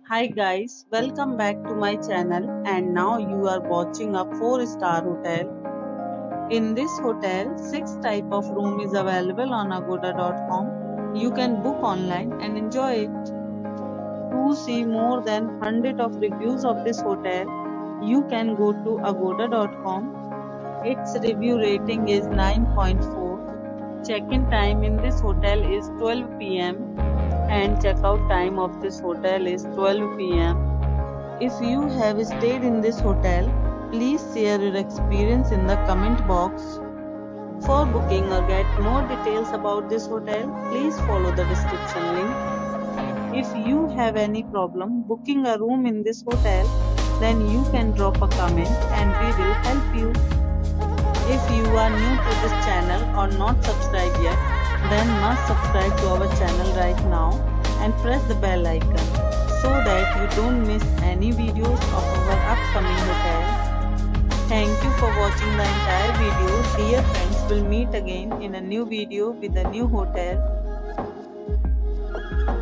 Hi guys, welcome back to my channel and now you are watching a 4-star hotel. In this hotel, 6 type of room is available on agoda.com. You can book online and enjoy it. To see more than 100 of reviews of this hotel, you can go to agoda.com. Its review rating is 9.4. Check-in time in this hotel is 12 p.m. and check-out time of this hotel is 12 p.m. If you have stayed in this hotel, please share your experience in the comment box. For booking or get more details about this hotel, please follow the description link. If you have any problem booking a room in this hotel, then you can drop a comment and we will help you. If you are new to this channel or not subscribed yet, then must subscribe to our channel right now and press the bell icon so that you don't miss any videos of our upcoming hotel. Thank you for watching the entire video. Dear friends, we'll meet again in a new video with a new hotel.